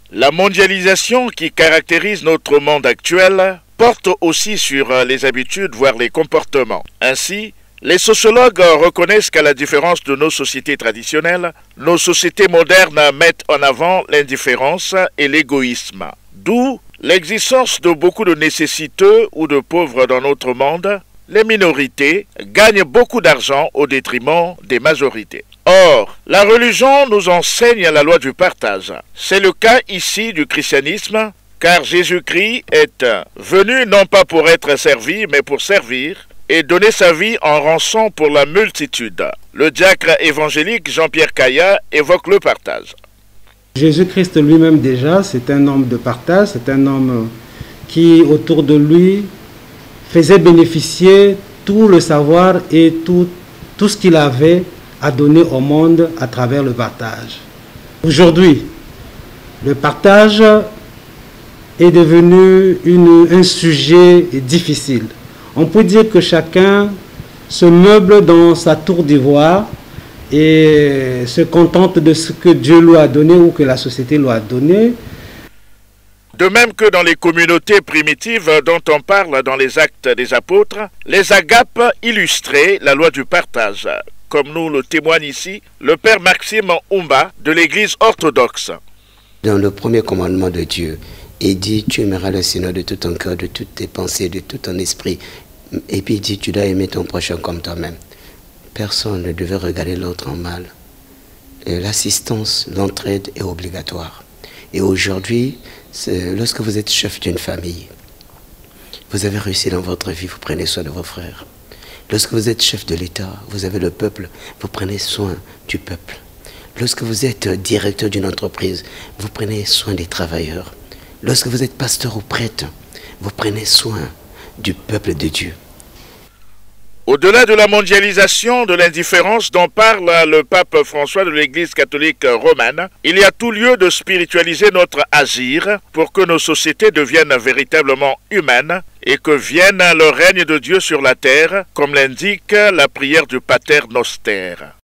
La mondialisation qui caractérise notre monde actuel porte aussi sur les habitudes, voire les comportements. Ainsi, les sociologues reconnaissent qu'à la différence de nos sociétés traditionnelles, nos sociétés modernes mettent en avant l'indifférence et l'égoïsme. D'où l'existence de beaucoup de nécessiteux ou de pauvres dans notre monde. Les minorités gagnent beaucoup d'argent au détriment des majorités. Or, la religion nous enseigne la loi du partage. C'est le cas ici du christianisme, car Jésus-Christ est venu non pas pour être servi, mais pour servir et donner sa vie en rançon pour la multitude. Le diacre évangélique Jean-Pierre Caillat évoque le partage. Jésus-Christ lui-même déjà, c'est un homme de partage, c'est un homme qui autour de lui faisait bénéficier tout le savoir et tout ce qu'il avait à donner au monde à travers le partage. Aujourd'hui, le partage est devenu un sujet difficile. On peut dire que chacun se meuble dans sa tour d'ivoire et se contente de ce que Dieu lui a donné ou que la société lui a donné. De même que dans les communautés primitives dont on parle dans les Actes des Apôtres, les agapes illustraient la loi du partage, comme nous le témoigne ici le père Maxime Oumba de l'Église orthodoxe. Dans le premier commandement de Dieu, il dit tu aimeras le Seigneur de tout ton cœur, de toutes tes pensées, de tout ton esprit. Et puis il dit tu dois aimer ton prochain comme toi-même. Personne ne devait regarder l'autre en mal. L'assistance, l'entraide est obligatoire. Et aujourd'hui, lorsque vous êtes chef d'une famille, vous avez réussi dans votre vie, vous prenez soin de vos frères. Lorsque vous êtes chef de l'État, vous avez le peuple, vous prenez soin du peuple. Lorsque vous êtes directeur d'une entreprise, vous prenez soin des travailleurs. Lorsque vous êtes pasteur ou prêtre, vous prenez soin du peuple de Dieu. Au-delà de la mondialisation, de l'indifférence dont parle le pape François de l'Église catholique romaine, il y a tout lieu de spiritualiser notre agir pour que nos sociétés deviennent véritablement humaines et que vienne le règne de Dieu sur la terre, comme l'indique la prière du Pater Noster.